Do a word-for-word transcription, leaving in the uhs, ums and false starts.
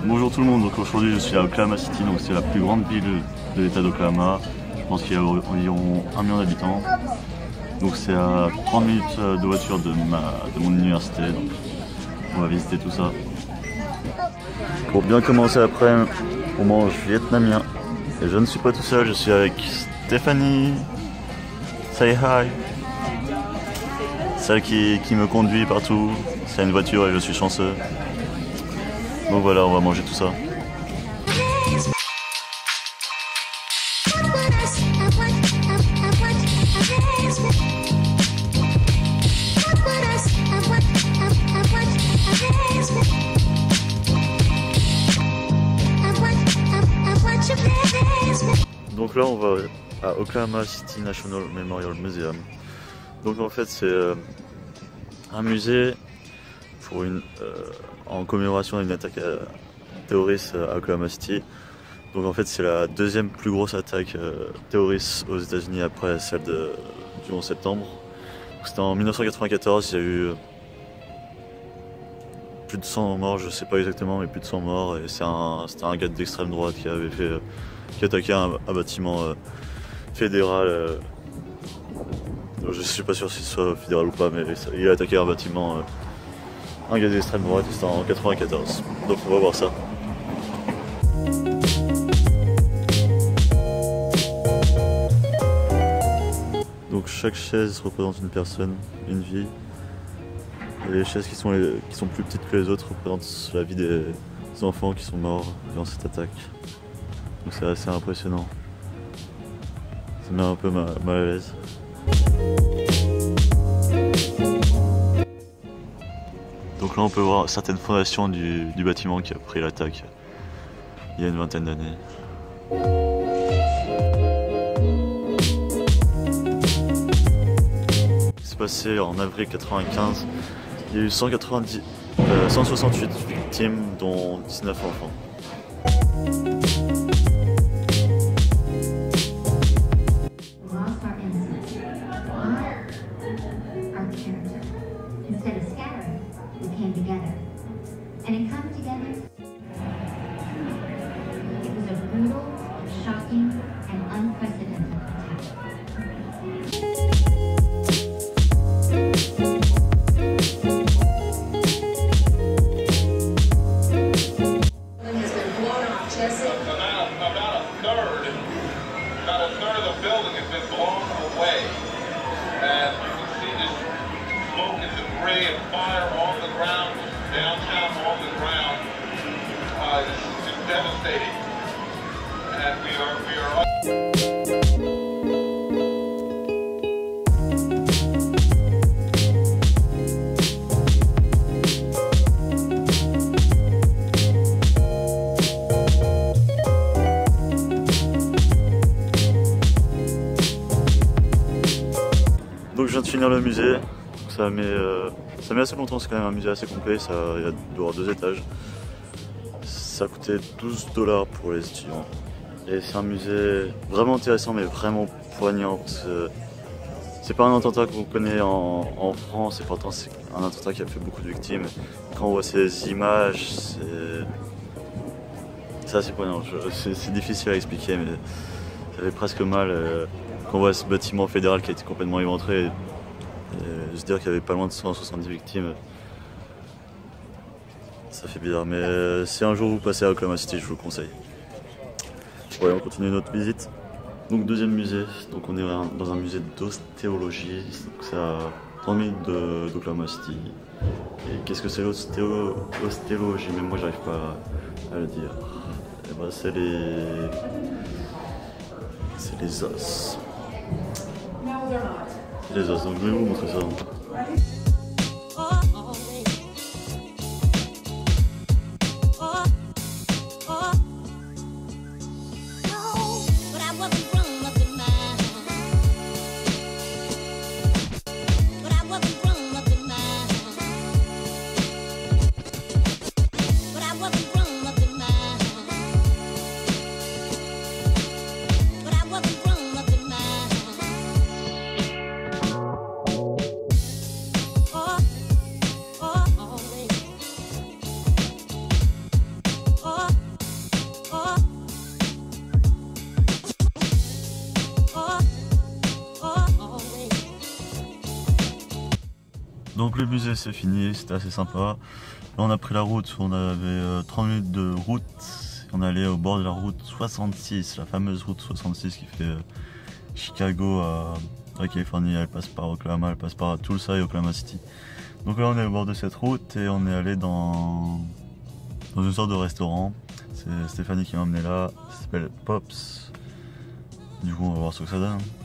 Bonjour tout le monde, donc aujourd'hui je suis à Oklahoma City, donc c'est la plus grande ville de l'état d'Oklahoma. Je pense qu'il y a environ un million d'habitants. Donc c'est à trente minutes de voiture de, ma, de mon université, donc on va visiter tout ça. Pour bien commencer après, on mange vietnamien. Et je ne suis pas tout seul, je suis avec Stéphanie. Say hi. Celle qui, qui me conduit partout. C'est une voiture et je suis chanceux. Donc voilà, on va manger tout ça. Donc là on va à Oklahoma City National Memorial Museum. Donc en fait c'est euh, un musée pour une, euh, en commémoration d'une attaque euh, terroriste à Oklahoma City. Donc en fait c'est la deuxième plus grosse attaque euh, terroriste aux États-Unis après celle de, du onze septembre. C'était en mille neuf cent quatre-vingt-quatorze, il y a eu plus de cent morts, je sais pas exactement, mais plus de cent morts. Et c'est un, c'était un gars d'extrême droite qui avait fait, qui attaquait un, un bâtiment euh, fédéral. Euh, je suis pas sûr si ce soit fédéral ou pas, mais il a attaqué un bâtiment. Euh, un gars d'extrême droite, c'était en quatre-vingt-quatorze. Donc on va voir ça. Donc chaque chaise représente une personne, une vie. Et les chaises qui sont, les, qui sont plus petites que les autres représentent la vie des enfants qui sont morts dans cette attaque. Donc c'est assez impressionnant. Ça me met un peu mal à l'aise. Donc là on peut voir certaines fondations du, du bâtiment qui a pris l'attaque il y a une vingtaine d'années. C'est passé en avril quatre-vingt-quinze. Il y a eu cent quatre-vingt-dix, euh, cent soixante-huit victimes, dont dix-neuf enfants. Donc je viens de finir le musée, ça met, euh, ça met assez longtemps, c'est quand même un musée assez complet, ça, il y a dehors deux étages. Ça coûtait douze dollars pour les étudiants. Et c'est un musée vraiment intéressant mais vraiment poignant parce que c'est pas un attentat qu'on connaît en, en France et pourtant c'est un attentat qui a fait beaucoup de victimes. Quand on voit ces images, c'est assez poignant. C'est difficile à expliquer mais ça fait presque mal. Euh, Quand on voit ce bâtiment fédéral qui a été complètement éventré, et, et se dire qu'il y avait pas loin de cent soixante-dix victimes, ça fait bizarre. Mais euh, si un jour vous passez à Oklahoma City, je vous le conseille. Ouais, on continue notre visite. Donc deuxième musée, donc on est dans un musée d'ostéologie, c'est à trente minutes d'Oklahoma City. Et qu'est-ce que c'est l'ostéologie? Même moi j'arrive pas à le dire. Et ben, c'est les... c'est les os. Les os, donc je vais vous montrer ça. Donc le musée c'est fini, c'était assez sympa. Là on a pris la route, on avait euh, trente minutes de route. On est allé au bord de la route soixante-six, la fameuse route soixante-six qui fait euh, Chicago à, à Californie. Elle passe par Oklahoma, elle passe par Tulsa et Oklahoma City. Donc là on est au bord de cette route et on est allé dans, dans une sorte de restaurant. C'est Stéphanie qui m'a emmené là, ça s'appelle Pops. Du coup on va voir ce que ça donne.